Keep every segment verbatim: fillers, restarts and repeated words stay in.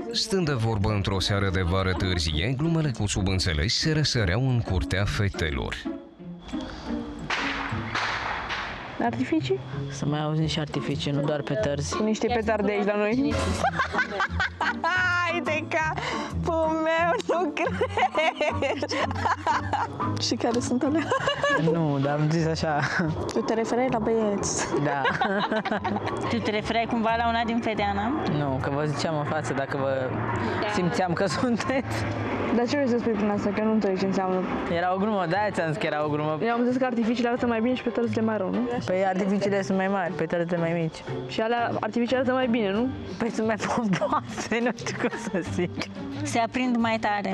Stând de vorbă într-o seară de vară târzie, glumele cu subînțeles se răsăreau în curtea fetelor. Artificii? Să mai auzi niște artificii, nu doar pe tărzi. Cu niște petarde aici la noi. Hai de capul meu, nu cred! Și care sunt alea? Nu, dar am zis așa. Tu te referai la băieți. Da. Tu te referai cumva la una din Fedeana? Nu, că vă ziceam în față dacă vă simțeam că sunteți. Dar ce vrei să spui prin asta? Că nu înțeleg ce înseamnă. Era o glumă, da, ți-am zis că era o glumă. Eu am zis că artificiile arată mai bine și petărzile mai rău, nu? Păi artificiile sunt mai mari, pe tărțile mai mici. Și alea artificiile arată mai bine, nu? Păi sunt mai pompoase, nu știu cum să zic. Se aprind mai tare.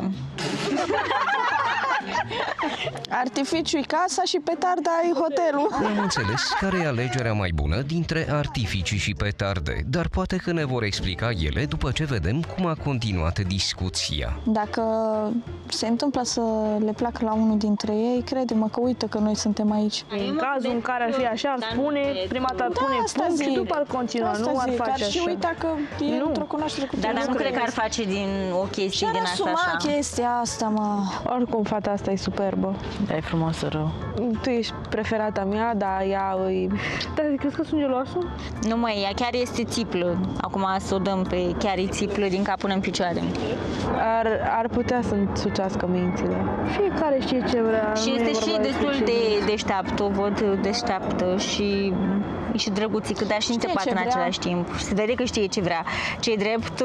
Artificiu e casa și petarda e hotelul. Nu am înțeles care e alegerea mai bună dintre artificii și petarde, dar poate că ne vor explica ele după ce vedem cum a continuat discuția. Dacă se întâmplă să le placă la unul dintre ei, crede-mă că uită că noi suntem aici. În cazul în care ar fi așa, ar spune, prima dată ar pune punct și după ar continua, asta nu ar zic, face ar așa. și uita că e Nu. într-o cunoaștere cu Dar, tine. dar nu cred că ar face din o chestie Și-ar din asta asuma așa. chestia asta, mă. Oricum, fata asta e superbă. Da, e frumoasă rău. Tu ești preferata mea, dar ea îi... Dar crezi că sunt geloasă? Nu mai, ea chiar este țiplă. Acum să o dăm pe chiar e țiplă din cap până în picioare. Ar, ar putea să-mi sucească mințile. Fiecare știe ce vrea. Și nu e este și vorba destul despre de ce- deșteaptă, o văd deșteaptă și e și drăguțică, dar și înțepată ce în vrea. același timp. Se vede că știe ce vrea. Ce-i drept,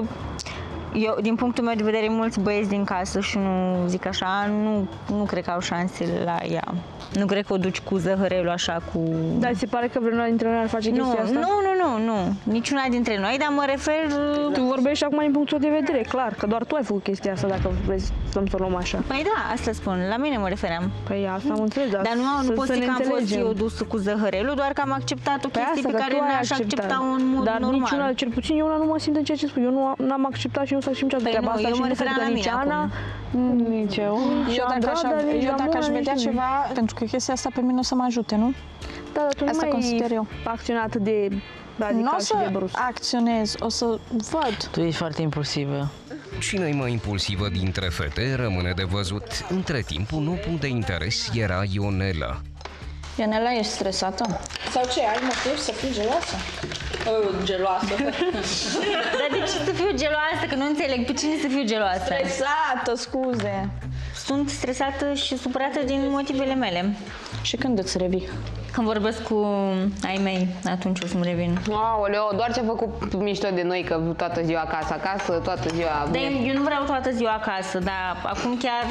eu, din punctul meu de vedere, mulți băieți din casă și nu zic așa, nu, nu cred că au șanse la ea. Nu cred că o duci cu zăhărelul așa cu... Dar ți se pare că vreuna dintre noi ar face Nu, chestia asta? nu, nu, nu, nu, niciuna dintre noi, dar mă refer... Tu vorbești acum din punctul de vedere, clar, că doar tu ai făcut chestia asta, dacă vrei să-mi să o luăm așa. Păi da, asta spun, la mine mă refeream. Păi asta am înțeles, dar, Dar nu, să, nu pot să zic ne că am fost înțelegem. eu dusă cu zăhărelul, doar că am acceptat o Păi chestie asta, pe că care tu ai n-aș accepta în mod dar normal. niciuna, cel puțin eu una nu mă simt în ceea ce spui. Eu nu am acceptat și nu s-a simțit Păi treaba nu, asta eu și mă nu referam cred că la nici mine Ana, nici eu, nici Eu dacă, aș, Andrada, nici eu dacă aș Ramona, vedea nici ceva, pentru că chestia asta pe mine o să mă ajute, nu? Da, dar tu Asta nu mai consider eu. acționat atât de radical Nu o și de să brusc. acționez, o să văd. Tu ești foarte impulsivă. Cine e mai impulsivă dintre fete rămâne de văzut. Între timp, un nou punct de interes era Ionela. Ionela, ești stresată? Sau ce, ai motiv să fii geloasă? Geloasă. Dar de ce să fiu geloasă? Că nu înțeleg pe cine să fiu geloasă. Stresată, scuze. Sunt stresată și supărată din motivele mele. Și când îți revii? Când vorbesc cu ai mei, atunci o să-mi revin. Aoleo, doar ce a făcut mișto de noi, că toată ziua acasă, acasă, toată ziua... Dar eu nu vreau toată ziua acasă, dar acum chiar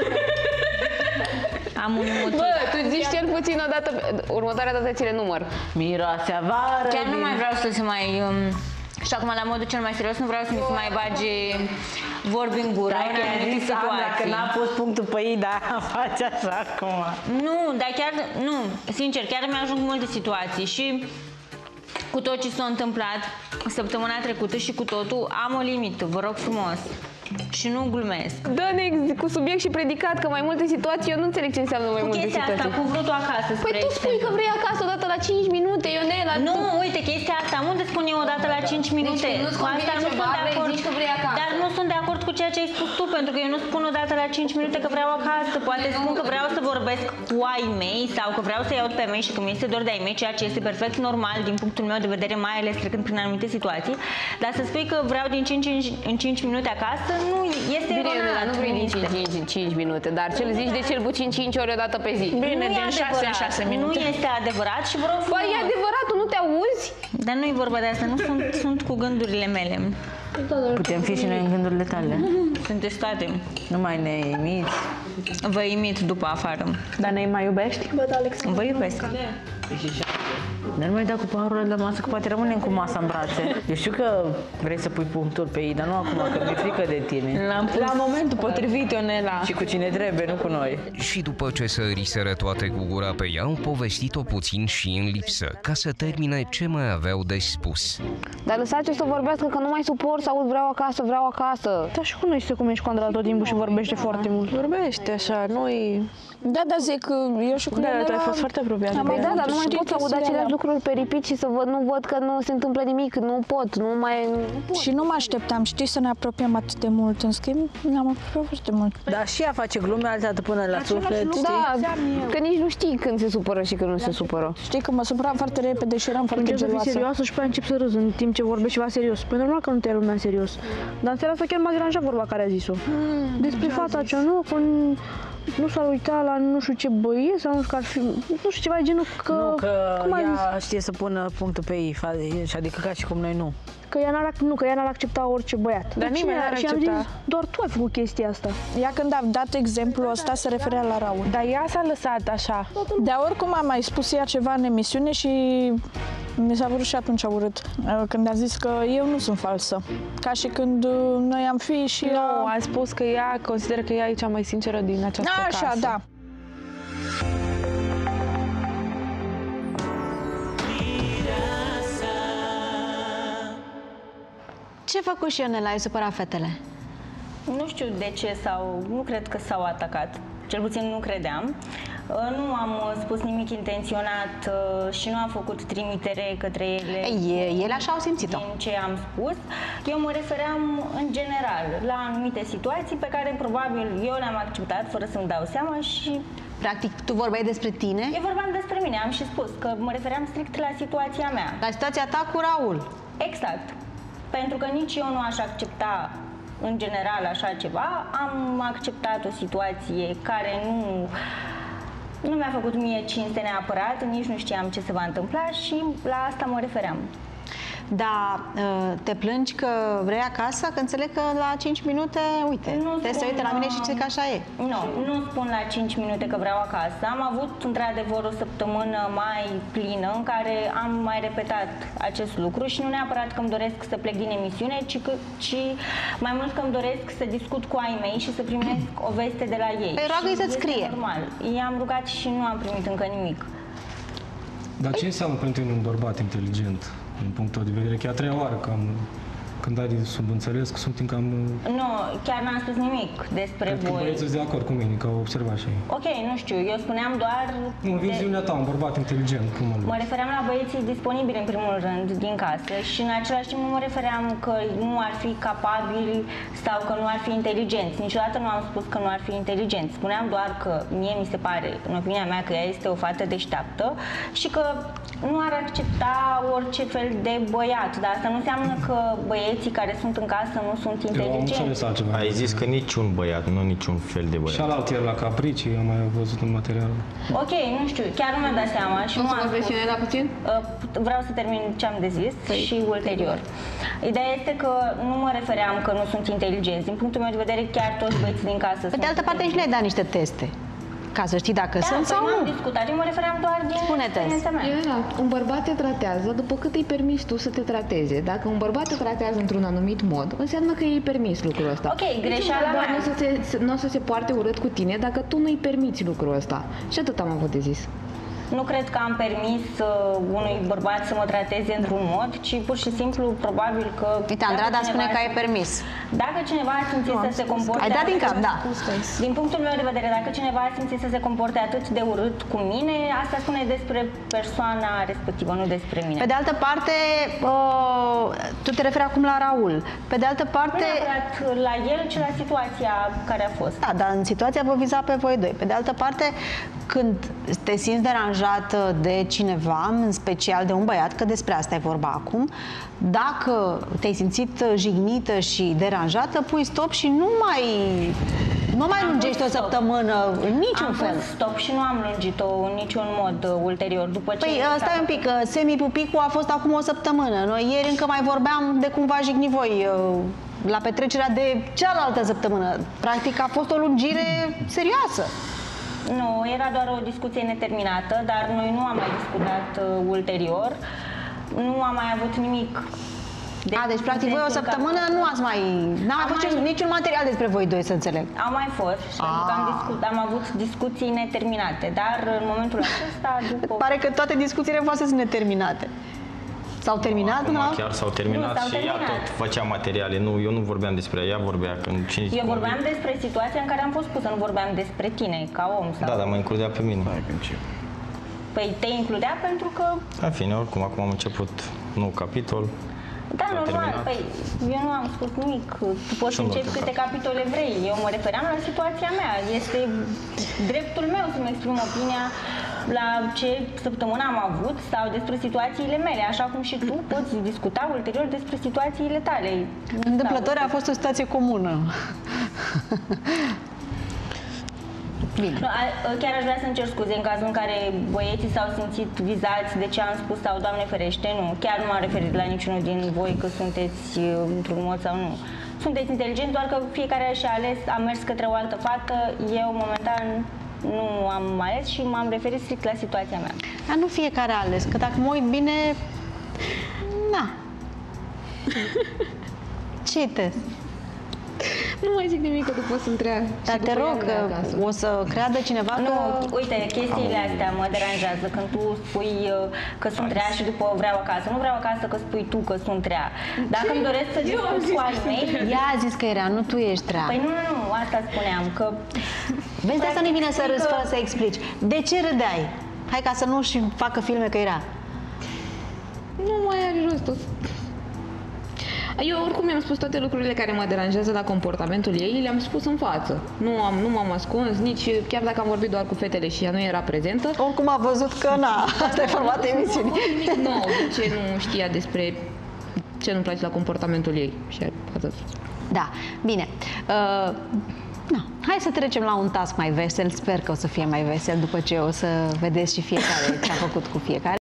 am un motiv. Bă, tu zici cel puțin o dată, următoarea dată ți le număr. Miroase a vară. Chiar nu din- mai vreau să se mai... Um, și acum, la modul cel mai serios, nu vreau să mi se mai bage vorbi în gură Dacă în ai anumite zis Ana că situații. n-a pus punctul pe ei, dar face așa acum. Nu, dar chiar, nu, sincer, chiar mi-ajung multe situații și cu tot ce s-a întâmplat săptămâna trecută și cu totul, am o limită, vă rog frumos. Și nu glumesc. Dă-ne cu subiect și predicat, că mai multe situații, eu nu înțeleg ce înseamnă mai Cu multe chestia asta, situații. cu vrutul acasă, Păi spre tu spui exemplu. că vrei acasă odată la cinci minute, Ionela. Nu, tu... uite, chestia asta, unde spun eu odată la cinci minute? când nu-ți Cu convine asta nu ceva, sunt de vrei, acord. zici că vrei acasă. Dar nu sunt de acord cu ceea ce ai spus tu, pentru că eu nu spun odată la cinci minute că vreau acasă. Poate spun că vreau să vorbesc cu ai mei sau că vreau să iau pe mei și că mi este dor de ai mei, ceea ce este perfect normal din punctul meu de vedere, mai ales trecând prin anumite situații. Dar să spui că vreau din cinci în cinci minute acasă, nu este Bine, Ionela, eronat. nu vrei din este. cinci în cinci minute, dar ce le zici de cel puțin cinci ori odată pe zi. Bine, Nu e din șase în adevărat. șase minute. Nu este adevărat și vreau Păi e adevărat, tu nu te auzi? Dar nu e vorba de asta, nu sunt, sunt cu gândurile mele. Putem fi și noi în gândurile tale. Sunteți toate. Nu mai ne imiți. Vă imit după afară. Dar ne mai iubești? Vă iubesc. Nu mai da cu paharul de masă, că poate rămânem cu masa în brațe. Eu știu că vrei să pui punctul pe ei, dar nu acum, că mi-e frică de tine. L-am pus. La momentul potrivit, Ionela. Și cu cine trebuie, nu cu noi. Și după ce săriseră toate cu gura pe ea, au povestit-o puțin și în lipsă, ca să termine ce mai aveau de spus. Dar lăsați-o să vorbească, că nu mai suport să aud vreau acasă, vreau acasă. Dar și cu noi știu cum ești cu Andra tot timpul și vorbește foarte mult. Vorbește așa, nu-i Da, da, zic, eu și cu Da, Daniela tu ai fost foarte apropiată. am Păi da, avut dar nu mai știi pot să aud chestiile aceleași alea. lucruri pe repeat și să văd, nu văd că nu se întâmplă nimic, nu pot, nu mai... Nu pot. Și nu mă așteptam, știi, să ne apropiem atât de mult. În schimb, ne-am apropiat foarte mult. Dar și ea face glume, alta te pune la suflet, știi? Da, că nici nu știi când se supără și când nu se supără. Știi că mă supăram foarte repede și eram foarte Încep să fii geloasă. serioasă și pe aia încep să râzi în timp ce vorbești ceva serios. Păi normal că nu te ia lumea în serios. Dar în seara asta chiar m-a deranjat vorba care a zis-o. Despre fata aceea, nu, că nu s-ar uita la nu știu ce băie sau nu știu că ar fi, nu știu ceva de genul că... Nu, că cum a zis? ea știe să pună punctul pe ei, fa- și adică ca și cum noi nu. Că ea n-ar, nu, că ea n-ar accepta orice băiat. Dar Deci nimeni ea- n-ar și am accepta. zis, doar tu ai făcut chestia asta. Ea când a dat exemplul ăsta se referea la Raul. Dar ea s-a lăsat așa. Dar oricum a mai spus ea ceva în emisiune și mi s-a părut și atunci urât. Când a zis că eu nu sunt falsă. Ca și când noi am fi și Nu, ea... a spus că ea consideră că ea e cea mai sinceră din această Așa, casă. da. Ce a făcut și Ionela? Ai supărat fetele? Nu știu de ce sau nu cred că s-au atacat. Cel puțin nu credeam. Nu am spus nimic intenționat și nu am făcut trimitere către ele. Ei, ele așa au simțit-o. Din ce am spus. Eu mă refeream în general la anumite situații pe care probabil eu le-am acceptat fără să-mi dau seama și... Practic, tu vorbeai despre tine? Eu vorbeam despre mine, am și spus că mă refeream strict la situația mea. La situația ta cu Raul. Exact. Pentru că nici eu nu aș accepta în general așa ceva. Am acceptat o situație care nu, nu mi-a făcut mie cinste neapărat, nici nu știam ce se va întâmpla și la asta mă refeream. Dar te plângi că vrei acasă? Că înțeleg că la cinci minute, uite, Nu te se spun, uită la mine și zice că așa e. Nu, nu spun la cinci minute că vreau acasă. Am avut într-adevăr o săptămână mai plină în care am mai repetat acest lucru și nu neapărat că îmi doresc să plec din emisiune, ci, că, ci mai mult că îmi doresc să discut cu ai mei și să primesc o veste de la ei. Păi roagă-i Și să-ți este scrie. Normal. I-am rugat și nu am primit încă nimic. Dar ce înseamnă pentru tine un bărbat inteligent, din punctul de vedere? Că e a treia oară că am, când ai subînțeles că sunt cam... Nu, chiar n-am spus nimic despre Cred că voi. băieții sunt de acord cu mine, că au observat și ei. Ok, nu știu, eu spuneam doar... Nu, în viziunea ta, un bărbat inteligent, cum îl Mă refeream la băieții disponibili în primul rând din casă și în același timp nu mă refeream că nu ar fi capabili sau că nu ar fi inteligenți. Niciodată nu am spus că nu ar fi inteligenți. Spuneam doar că mie mi se pare, în opinia mea, că ea este o fată deșteaptă și că nu ar accepta orice fel de băiat. Dar asta nu înseamnă că băieții care sunt în casă nu sunt Eu am inteligenți. înțeles altceva. Ai zis că niciun băiat, nu niciun fel de băiat. Și alalt ieri la Caprici, am mai văzut un material. Ok, nu știu, chiar nu mi-am dat seama și nu Poți să am vorbești spus. Ionela puțin? Uh, Vreau să termin ce am de zis și ulterior. Ideea este că nu mă refeream că nu sunt inteligenți. Din punctul meu de vedere, chiar toți băieții din casă sunt Pe de altă parte, și le-ai dat niște teste. Ca să știi dacă Da, sunt păi sau nu nu. am discutat, eu mă refeream doar din Spune-te. experiența mea. Ionela, un bărbat te tratează după cât îi permiți tu să te trateze. Dacă un bărbat te tratează într-un anumit mod, înseamnă că îi permis lucrul ăsta. Ok, greșeala Niciun bărbat mea. nu o să, se, nu o să se poarte urât cu tine dacă tu nu-i permiți lucrul ăsta. Și atât am avut de zis. Nu cred că am permis uh, unui bărbat să mă trateze într-un mod, ci pur și simplu, probabil că... Uite, Andrada dacă spune cineva- că ai permis. Dacă cineva a simțit să se comporte... Ai dat din cap, atât- da. Din punctul meu de vedere, dacă cineva a simțit să se comporte atât de urât cu mine, asta spune despre persoana respectivă, nu despre mine. Pe de altă parte, uh, tu te referi acum la Raul. Pe de altă Nu parte... neapărat la el, ci la situația care a fost. Da, dar în situația vă viza pe voi doi. Pe de altă parte, când te simți deranjată de cineva, în special de un băiat, că despre asta e vorba acum, dacă te-ai simțit jignită și deranjată, pui stop și nu mai, nu mai lungești o săptămână în niciun Am fel. pus stop și nu am lungit-o în niciun mod uh, ulterior. După ce Păi s-a stai un pic, făcut- că Semi Pupicu a fost acum o săptămână. Noi ieri încă mai vorbeam de cum v-a jignit voi uh, la petrecerea de cealaltă săptămână. Practic a fost o lungire serioasă. Nu, era doar o discuție neterminată, dar noi nu am mai discutat uh, ulterior. Nu am mai avut nimic. De A, deci practic voi o săptămână nu ați mai... N-am mai Am fost mai- niciun material despre voi doi, să înțeleg. Au mai fost, pentru că am, discut, am avut discuții neterminate, dar în momentul acesta, după... Pare că toate discuțiile voastre sunt neterminate. S-au terminat Acum până la... chiar s-au terminat Nu, s-au și ea terminat. tot făcea materiale. Nu, eu nu vorbeam despre ea, ea vorbea când cine Eu vorbeam despre situația în care am fost pusă, nu vorbeam despre tine, ca om. Sau... Da, dar mă includea pe mine. Păi te includea pentru că... În fine, oricum, acum am început nou capitol. Da, S-a normal, terminat. păi eu nu am spus nimic. Tu poți să Și nu începi te câte capitole vrei. Eu mă refeream la situația mea. Este dreptul meu să-mi exprim opinia la ce săptămână am avut sau despre situațiile mele, așa cum și tu poți discuta ulterior despre situațiile tale. Întâmplător a fost o situație comună. Bine. Nu, a- chiar aș vrea să-mi cer scuze în cazul în care băieții s-au simțit vizați de ce am spus sau Doamne ferește, nu. Chiar nu m-am referit la niciunul din voi că sunteți uh, într-un mod sau nu. Sunteți inteligenți, doar că fiecare și-a ales, a mers către o altă fată. Eu, momentan, nu am ales și m-am referit strict la situația mea. Dar nu fiecare a ales, că dacă mă uit bine... Na. Ce te? Nu mai zic nimic, că tu poți să-mi trea. Dar te rog, că o să creadă cineva Nu, că... uite, chestiile astea mă deranjează când tu spui uh, că sunt rea și după vreau acasă. Nu vreau acasă că spui tu că sunt rea. Dacă îmi doresc să discut cu ai mei... Ea a zis că era, nu tu ești rea. Păi nu, nu, nu, asta spuneam, că... Vezi, de asta nu-i bine să râzi fără să explici. De ce râdeai? Hai ca să nu-și facă filme că era. Nu mai are rost. O să- Eu oricum i-am spus toate lucrurile care mă deranjează la comportamentul ei, le-am spus în față. Nu am, nu m-am ascuns, nici chiar dacă am vorbit doar cu fetele și ea nu era prezentă. Oricum a văzut că na, asta e formatul emisiunii. Nu a fost nimic nou, de ce nu știa despre ce nu-mi place la comportamentul ei. Și atât. Da, bine. Uh, na, hai să trecem la un task mai vesel. Sper că o să fie mai vesel după ce o să vedeți și fiecare ce a făcut cu fiecare.